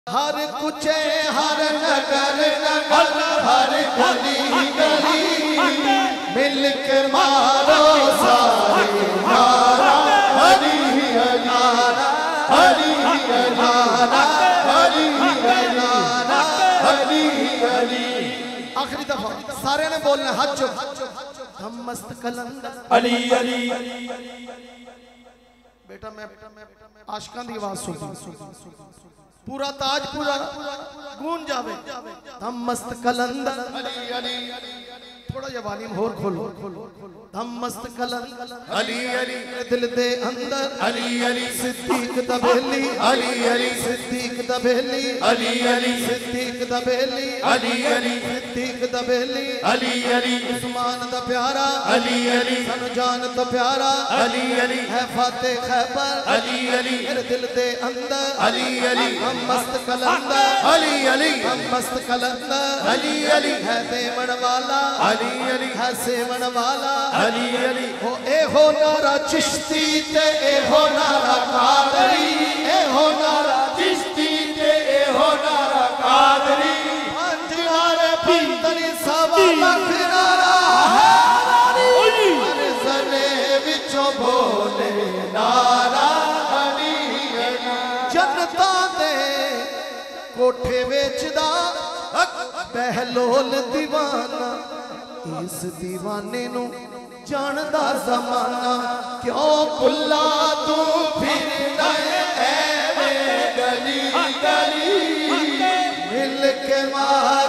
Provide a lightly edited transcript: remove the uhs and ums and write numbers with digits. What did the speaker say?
ہر کچھے ہر نگر نگر ہر گلی گلی مل کے مارو سارے نعرہ ہری ہری ہری ہری ہری ہری آخری دفعہ سارے نے بولنا ہاتھ چک ہم مست کلندر علی علی بیٹا میں عاشقاں دی آواز سنتا پورا تاج پورا گون جاوے ہم مست کلندر علی علی تھوڑا یہ والیم اور کھولو ہم مست کلندر علی علی دل دے اندر علی علی صدیق دبیلی علی علی صدیق دبیلی علی علی صدیق دبیلی علی علی صدیق دبیلی علی علی عثمان دا پیارا علی علی سن جان دا پیارا علی علی ہے فاتح خیبر علی علی میرے دل دے اندر علی علی ہم مست کلندر علی علی ہم مست کلندر علی علی ہے دیمن والا علی علی ہے سیمن والا علی علی ہو اے ہو نارا چشتی تے اے ہو نارا قادری اے ہو نارا چشتی تے اے ہو نارا قادری پانچ نارے پندری سوا لکھ نارا مرزنے وچوں بولے نارا علی علی جنتا دے کوٹھے ویچدا بہلول دیوانہ اس دیوانے نو جاندہ زمانہ کیوں پلا تو پھر نئے اے گلی گلی مل کے مار